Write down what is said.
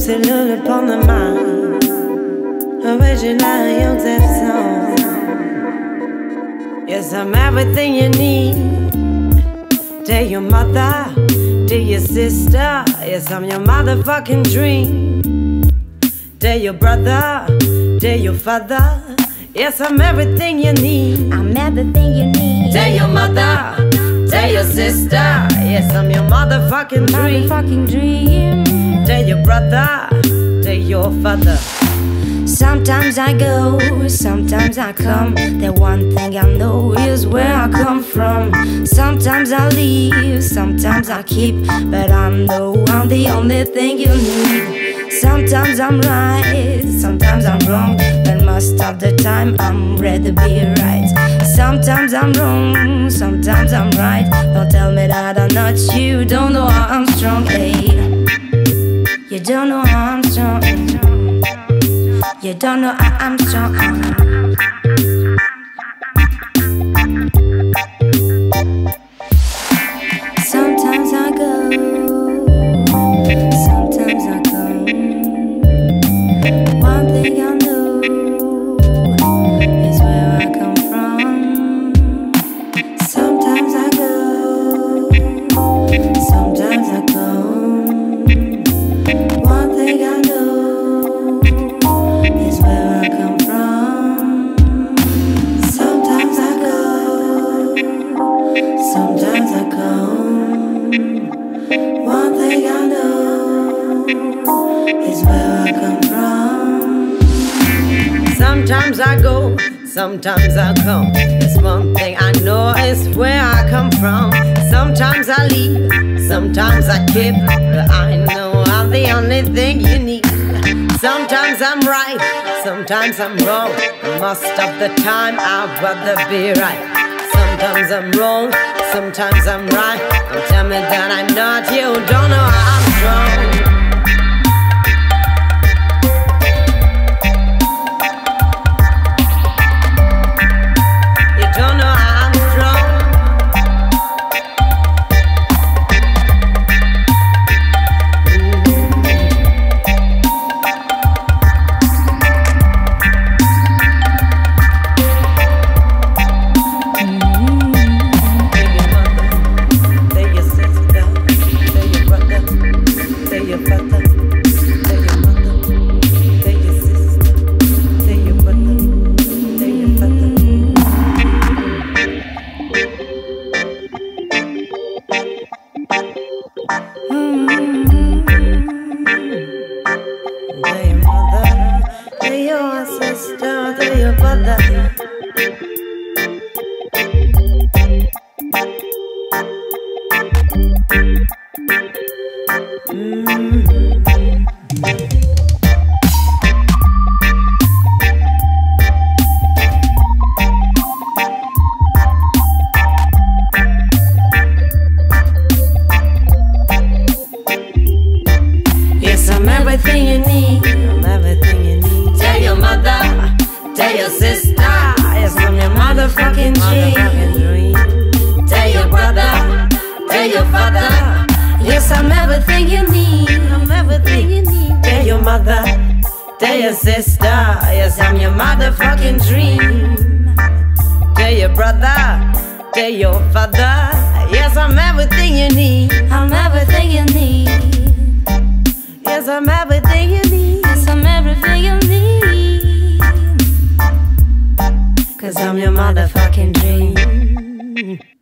cellule upon the mind. Original Young Zep song. Yes, I'm everything you need. Tell your mother, tell your sister. Yes, I'm your motherfucking dream. Tell your brother, tell your father. Yes, I'm everything you need. I'm everything you need. Tell your mother, tell your sister. Yes, I'm your motherfucking dream. Motherfucking dream. Tell your brother, tell your father. Sometimes I go, sometimes I come. The one thing I know is where I come from. Sometimes I leave, sometimes I keep, but I know I'm the only thing you need. Sometimes I'm right, sometimes I'm wrong, but most of the time I'm ready to be right. Sometimes I'm wrong, sometimes I'm right. Don't tell me that I'm not you, don't know how I'm strong, hey. You don't know how I'm strong. You don't know how I'm strong. Sometimes I go, sometimes I come. One thing I know is where I come from. Sometimes I go, sometimes I come. One thing I know is where I come from. Sometimes I go, sometimes I come. One thing I know is where I come from. Sometimes I go, sometimes I come. There's one thing I know is where I come from. Sometimes I leave, sometimes I keep, but I know I'm the only thing you need. Sometimes I'm right, sometimes I'm wrong, but most of the time I'd rather be right. Sometimes I'm wrong, sometimes I'm right. Don't tell me that I'm not you, don't know how I'm strong. Tell your mother, tell your sister, tell your brother. Yes, I'm everything you need. I'm everything you need. Tell your mother, tell your sister. Yes, I'm your motherfucking dream. Tell your brother, tell your father. Yes, I'm everything you need. I'm everything you need. Tell your mother, tell your sister. Yes, I'm your motherfucking dream. Tell your brother, tell your father. Yes, I'm everything you need. I'm everything you need. Yes, I'm everything you need. Yes, I'm everything you need. 'Cause I'm your motherfucking dream.